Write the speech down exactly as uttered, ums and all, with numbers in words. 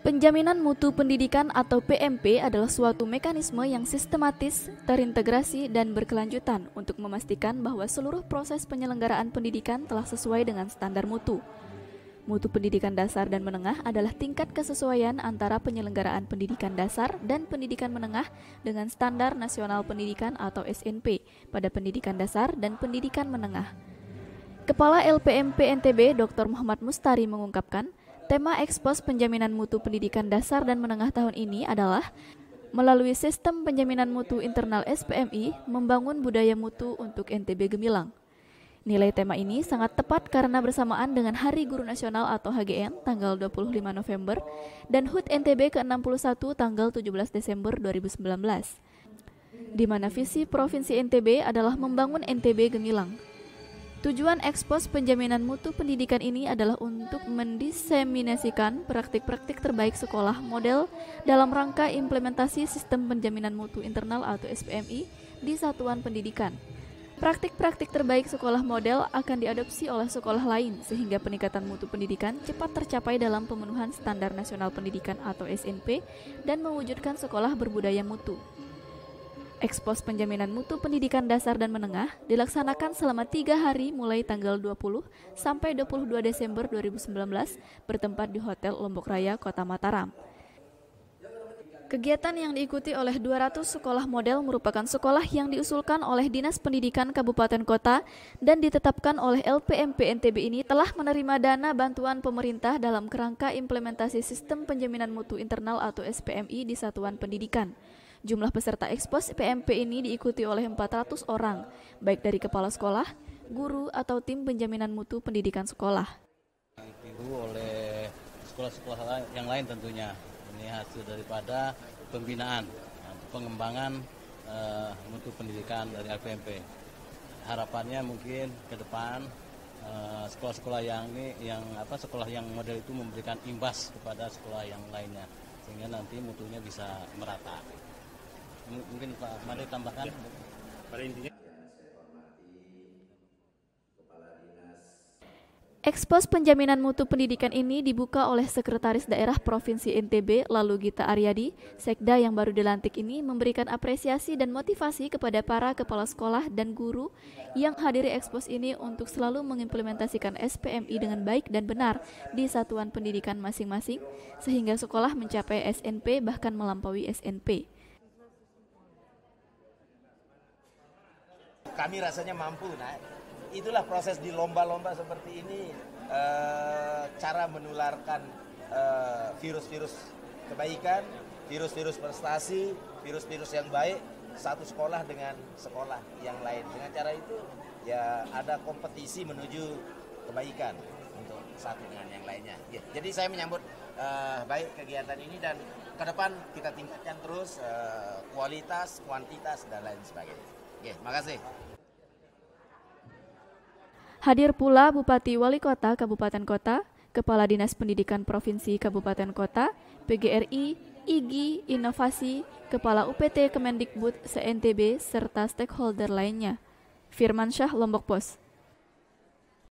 Penjaminan mutu pendidikan atau P M P adalah suatu mekanisme yang sistematis, terintegrasi, dan berkelanjutan untuk memastikan bahwa seluruh proses penyelenggaraan pendidikan telah sesuai dengan standar mutu. Mutu pendidikan dasar dan menengah adalah tingkat kesesuaian antara penyelenggaraan pendidikan dasar dan pendidikan menengah dengan Standar Nasional Pendidikan atau S N P pada pendidikan dasar dan pendidikan menengah. Kepala L P M P N T B Doktor Muhammad Mustari mengungkapkan, tema ekspos penjaminan mutu pendidikan dasar dan menengah tahun ini adalah melalui sistem penjaminan mutu internal S P M I, membangun budaya mutu untuk N T B Gemilang. Nilai tema ini sangat tepat karena bersamaan dengan Hari Guru Nasional atau H G N tanggal dua puluh lima November dan H U T N T B ke enam puluh satu tanggal tujuh belas Desember dua ribu sembilan belas, di mana visi Provinsi N T B adalah membangun N T B Gemilang. Tujuan ekspos penjaminan mutu pendidikan ini adalah untuk mendiseminasikan praktik-praktik terbaik sekolah model dalam rangka implementasi sistem penjaminan mutu internal atau S P M I di satuan pendidikan. Praktik-praktik terbaik sekolah model akan diadopsi oleh sekolah lain sehingga peningkatan mutu pendidikan cepat tercapai dalam pemenuhan Standar Nasional Pendidikan atau S N P dan mewujudkan sekolah berbudaya mutu. Ekspos penjaminan mutu pendidikan dasar dan menengah dilaksanakan selama tiga hari mulai tanggal dua puluh sampai dua puluh dua Desember dua ribu sembilan belas bertempat di Hotel Lombok Raya, Kota Mataram. Kegiatan yang diikuti oleh dua ratus sekolah model merupakan sekolah yang diusulkan oleh Dinas Pendidikan Kabupaten Kota dan ditetapkan oleh L P M P N T B ini telah menerima dana bantuan pemerintah dalam kerangka implementasi sistem penjaminan mutu internal atau S P M I di satuan pendidikan. Jumlah peserta ekspos P M P ini diikuti oleh empat ratus orang, baik dari kepala sekolah, guru, atau tim penjaminan mutu pendidikan sekolah. Itu oleh sekolah-sekolah yang lain tentunya. Ini hasil daripada pembinaan, pengembangan uh, mutu pendidikan dari L P M P. Harapannya mungkin ke depan uh, sekolah-sekolah yang ini, yang apa sekolah yang model itu memberikan imbas kepada sekolah yang lainnya, sehingga nanti mutunya bisa merata. Mungkin Pak Made tambahkan. Pada intinya ekspos penjaminan mutu pendidikan ini dibuka oleh Sekretaris Daerah Provinsi N T B lalu Gita Aryadi. Sekda yang baru dilantik ini memberikan apresiasi dan motivasi kepada para kepala sekolah dan guru yang hadiri ekspos ini untuk selalu mengimplementasikan S P M I dengan baik dan benar di satuan pendidikan masing-masing sehingga sekolah mencapai S N P bahkan melampaui S N P. Kami rasanya mampu, nah itulah proses di lomba-lomba seperti ini, eh, cara menularkan eh, virus-virus kebaikan, virus-virus prestasi, virus-virus yang baik, satu sekolah dengan sekolah yang lain. Dengan cara itu ya ada kompetisi menuju kebaikan untuk satu dengan yang lainnya. Ya, jadi saya menyambut eh, baik kegiatan ini dan ke depan kita tingkatkan terus eh, kualitas, kuantitas, dan lain sebagainya. Oke, makasih. Hadir pula Bupati Wali Kota Kabupaten Kota, Kepala Dinas Pendidikan Provinsi Kabupaten Kota, P G R I, I G I, Inovasi, Kepala U P T Kemendikbud se N T B, serta stakeholder lainnya. Firman Syah, Lombok Pos.